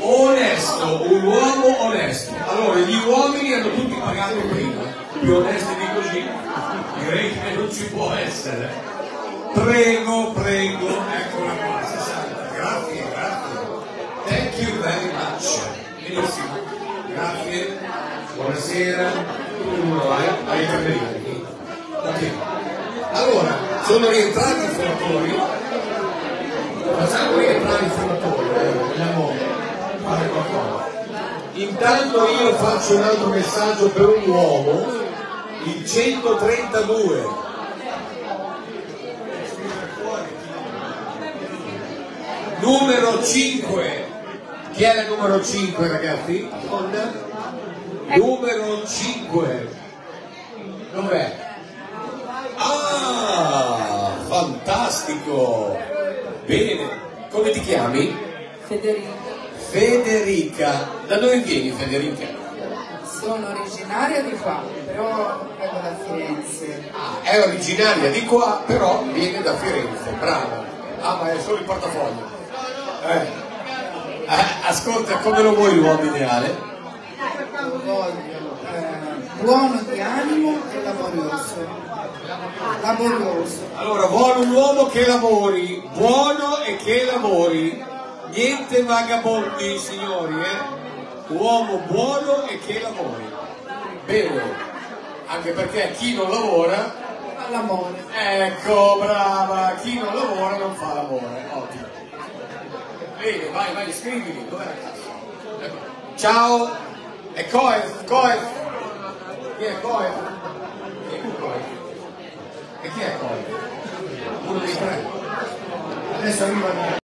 Onesto, un uomo onesto. Allora, gli uomini hanno tutti pagato prima, più onesti di così, direi che non ci può essere. Prego, prego, eccola qua, 60. Grazie, grazie. Thank you very much. Benissimo, grazie, buonasera. Hai capito? Ok. Allora, sono rientrati i fumatori. Facciamo rientrare i fumatori, vogliamo fare qualcosa. Intanto io faccio un altro messaggio per un uomo, il 132. Numero 5. Chi è il numero 5, ragazzi? Numero 5. Dov'è? Ah, fantastico! Bene, come ti chiami? Federica. Federica. Da dove vieni, Federica? Sono originaria di qua, però vengo da Firenze. Ah, è originaria di qua, però viene da Firenze, brava. Ah, ma è solo il portafoglio. Ascolta, come lo vuoi l'uomo ideale? Lo voglio buono di animo e laborioso. Laborioso. Allora, vuole un uomo che lavori, buono e che lavori. Niente vagabondi, signori, Uomo buono e che lavori. Bene, anche perché chi non lavora Fa l'amore. ecco, brava, chi non lavora non fa l'amore, ottimo. Bene, vai, scrivili, dov'è la cassa? Ecco. Ciao, è Coef. Chi è Coef? E chi è Coef? Uno dei tre. Adesso arriva